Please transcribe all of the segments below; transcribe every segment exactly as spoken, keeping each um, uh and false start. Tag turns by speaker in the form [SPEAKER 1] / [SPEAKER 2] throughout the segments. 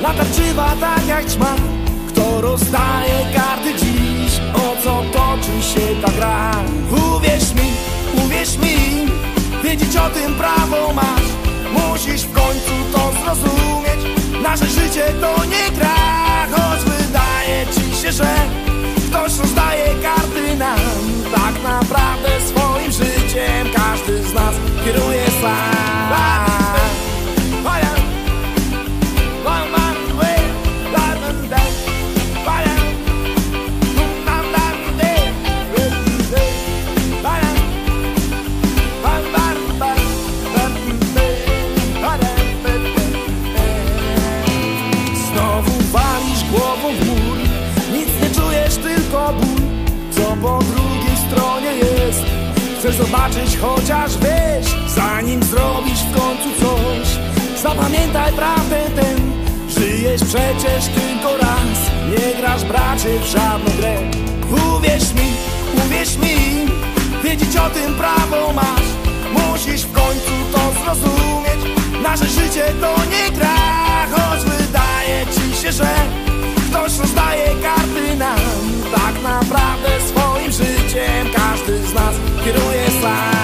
[SPEAKER 1] natarczywa tak jak ćma. Kto rozdaje karty dziś? O co toczy się ta gra? Uwierz mi, uwierz mi, wiedzieć o tym prawo masz. Musisz w końcu to zrozumieć. Nasze życie to nie gra. Choć wydaje ci się, że ktoś rozdaje karty nam, tak naprawdę swoim życiem każdy z nas kieruje sam. Po drugiej stronie jest. Chcesz zobaczyć chociaż wiesz, zanim zrobisz w końcu coś. Zapamiętaj prawdę tę, żyjesz przecież tylko raz. Nie grasz bracie w żadną grę. Uwierz mi, uwierz mi, wiedzieć o tym prawo masz. Musisz w końcu to zrozumieć. Nasze życie to nie gra. Choć wydaje ci się, że ktoś rozdaje karty nam, tak naprawdę swoim życiem każdy z nas kieruje sam.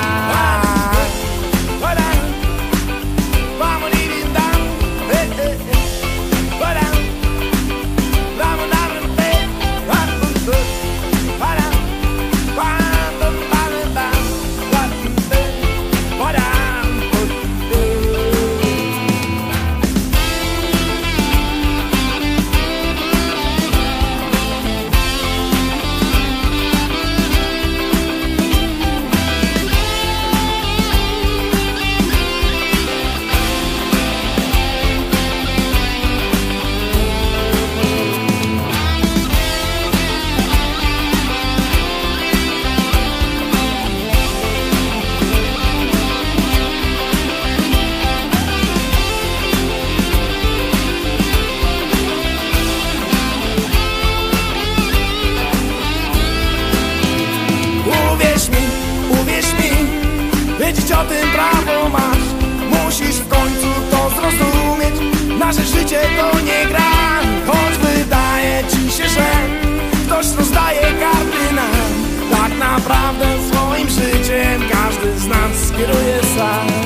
[SPEAKER 1] Wiedzieć o tym prawo masz. Musisz w końcu to zrozumieć. Nasze życie to nie gra. Choć wydaje ci się, że ktoś rozdaje karty nam, tak naprawdę swoim życiem każdy z nas kieruje sam.